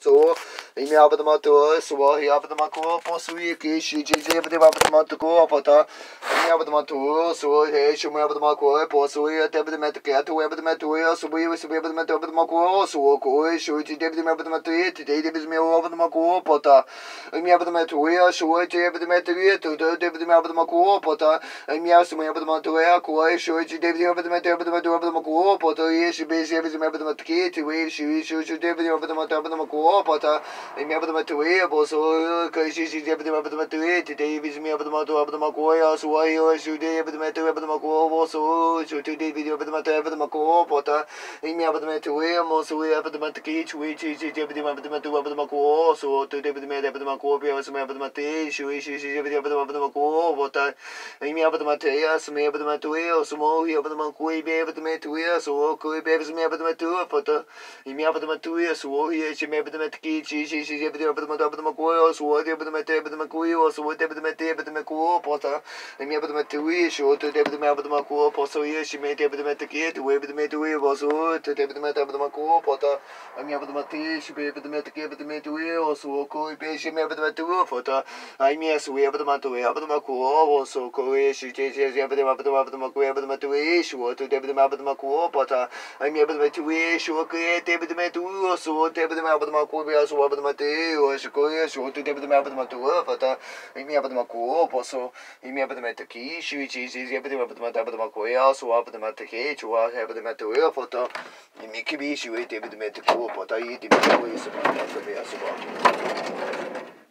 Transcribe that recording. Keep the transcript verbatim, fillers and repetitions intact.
so imi abadamato so hi abadamako posui ki shi ji ji abadamato ko pota imi abadamato so he shi abadamako posui abadamato ke atu abadamato so bui so abadamato abadamako so ko shi ji abadamato te te mi abadamako pota imi abadamato so ji abadamato to to abadamako pota imi asu abadamato ko shi ji abadamato abadamato abadamako pota shi be shi abadamato ke te we shi shi shi abadamato abadamako pota imi abadamato boso kai shi shi abadamato te te mi abadamato abadamako ya so ai shi de abadamato abadamako boso shi te de abadamato abadamako pota imi abadamato mo so abadamato ke chi chi chi abadamato abadamako so te de abadamako pe so abadamato shi shi shi abadamako pota imi abadamato ya so abadamato so mo abadamako be abadamato ya so ko be abadamato pota imi abadamato ya so hi shi abadamato ke chi chi chi abadamato abadamako so de abadamato abadamako so de abadamato abadamako pota imi abadamato so te de abadamako poso hi shi me de abadamato ke de abadamato so te de abadamako pota imi abadamato shi be abadamato ke abadamato so ko be shi me abadamato pota imi so abadamato abadamako so ko shi chi chi abadamato abadamako abadamato so te de abadamako pota imi abadamato so ke de abadamato so te de abadamako be so abadamato so ko so te de abadamato pota imi abadamako poso imi abadamato ki shi chi chi abadamato abadamako ya so abadamato ke chua abadamato pota imi ki bi shi we de abadamato pota i de bi so so